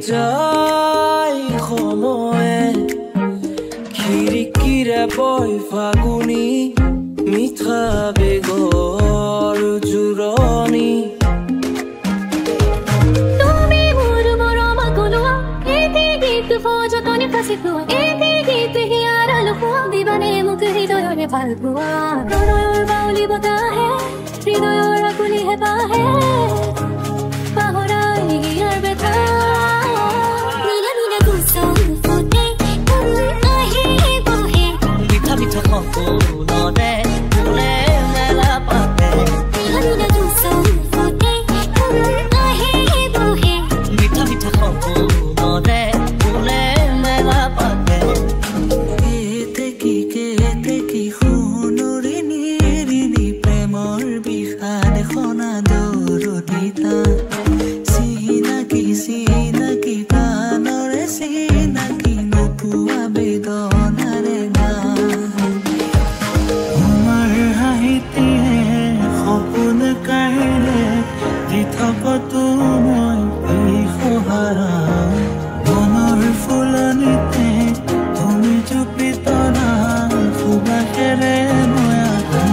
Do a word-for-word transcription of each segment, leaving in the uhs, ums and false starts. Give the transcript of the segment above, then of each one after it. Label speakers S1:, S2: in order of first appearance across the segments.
S1: যায় সময়ে খিৰিকীৰে বৈ ফাগুনি মিঠা বেগৰ জোৰণি
S2: তুমি মোৰ মৰম কলোৱা এটি গীত ফজতনি ফাঁচি পোৱা এটি গীত হিয়াৰ লুকুৱা দিবানে মোক হৃদয়ৰে ভাল পোৱা প্ৰণয়ৰ বাউলি বতাহে হৃদয়ৰ আকুলি হেঁপাহে পাহৰাই গিয়াৰ বেথা নীলা নীলা কুসুম ফুটে আহি বহে
S3: মিঠা মিঠা সপোনতে ফুলে মেলা পাতে
S2: নীলা নীলা কুসুম ফুটে আহি বহে
S3: মিঠা মিঠা সপোনতে ফুলে মেলা পাতে
S4: এতে কি কেতে কি সোণৰে নিৰিনি প্ৰেমৰ বিষাদ খনা দৰদিতা চিনাকি চিনাকি কাণৰে চিনাকি নোপোৱা বেদনাৰে গান তোমাৰ হাঁহিতেহে সপোন কাহিলে দি থাকতো মই বিহহাৰা মনৰ ফুলনিতে তুমি চুপি তৰা সুবাসেৰে নয়া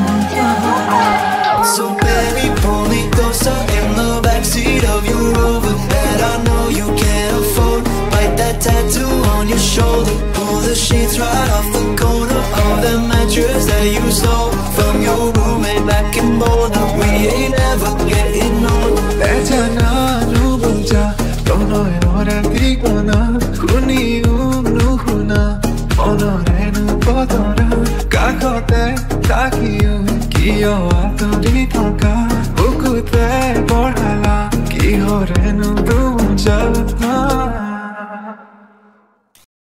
S5: So baby, pull me closer in the backseat of your Rover that I know you can't afford. Bite that tattoo on your shoulder. Pull the sheets right off the corner of the mattress that you stole from your roommate back in Boulder. We ain't ever getting old.
S6: Echana nubunja, tono enora tikona, kuni umnuhuna, onorenu podora, kakote takiyu, kiyo aturi toka, ukute borhala, kihorenu dunja.